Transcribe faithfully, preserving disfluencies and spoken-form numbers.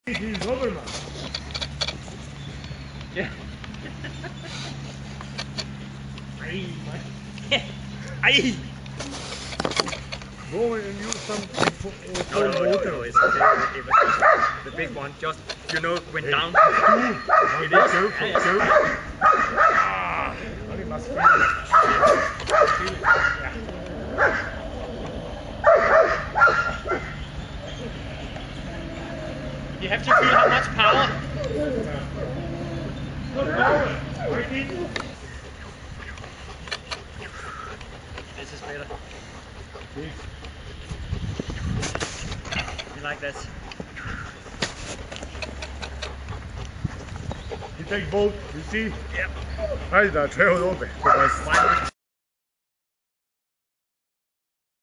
He's Doberman. Yeah. Ay, Ay! go and use some uh, No, no, no, water. no, it's okay. It was the big one just, you know, went Hey, down. two. It Go, is. go, Yeah, go. yeah. Ah, well, you must feel it. Feel it. Yeah. You have to feel how much power. This is better. You like that? You take both, you see? Yep. Ahí está, tre o dope. Why not?